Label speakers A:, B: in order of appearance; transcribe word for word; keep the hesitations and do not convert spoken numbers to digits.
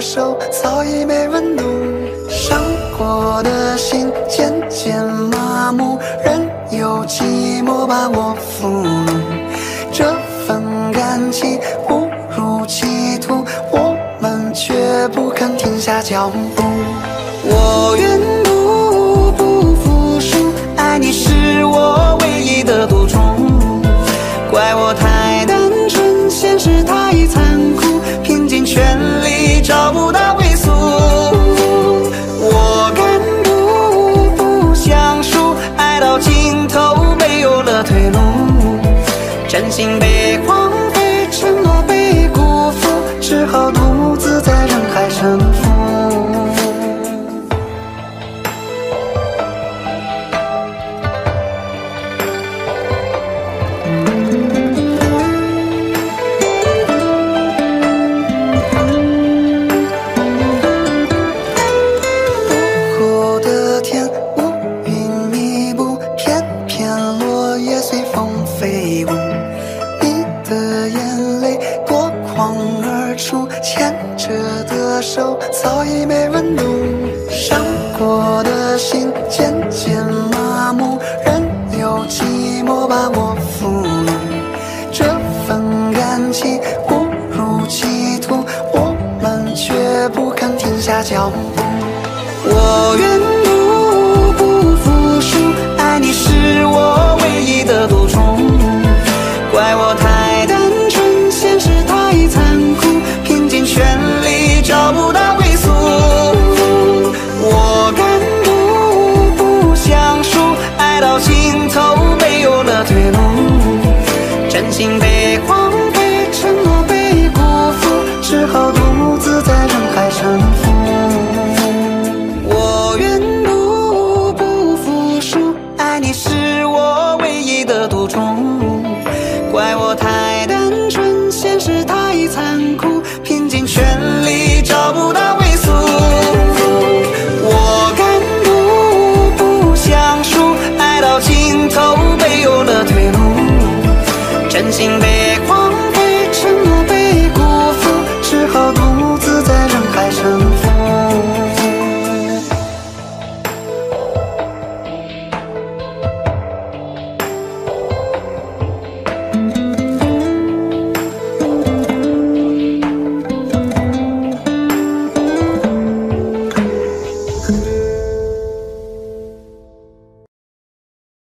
A: 手早已没温度，伤过的心渐渐麻木，任由寂寞把我俘虏。这份感情误入歧途，我们却不肯停下脚步。我愿不不服输，爱你是我唯一的赌注。怪我太单纯，现实太残酷，拼尽全力找不到归宿。我敢不不想输，爱到尽头没有了退路，真心被荒废，承诺被辜负，只好独自在人海沉浮。飞舞，你的眼泪夺眶而出，牵着的手早已没温度，伤过的心渐渐麻木，任由寂寞把我俘虏。这份感情误入歧途，我们却不肯停下脚步。我愿不不服输，爱你是我唯一的赌注。